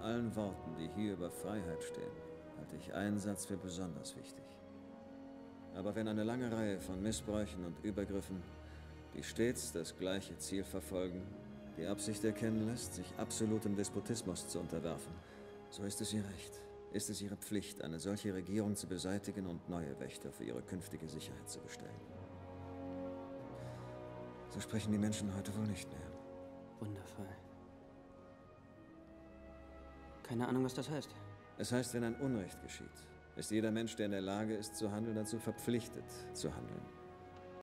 allen Worten, die hier über Freiheit stehen, halte ich einen Satz für besonders wichtig. Aber wenn eine lange Reihe von Missbräuchen und Übergriffen, die stets das gleiche Ziel verfolgen, die Absicht erkennen lässt, sich absolutem Despotismus zu unterwerfen, so ist es ihr Recht, ist es ihre Pflicht, eine solche Regierung zu beseitigen und neue Wächter für ihre künftige Sicherheit zu bestellen. So sprechen die Menschen heute wohl nicht mehr. Wundervoll. Keine Ahnung, was das heißt. Es heißt, wenn ein Unrecht geschieht, ist jeder Mensch, der in der Lage ist zu handeln, dazu verpflichtet zu handeln.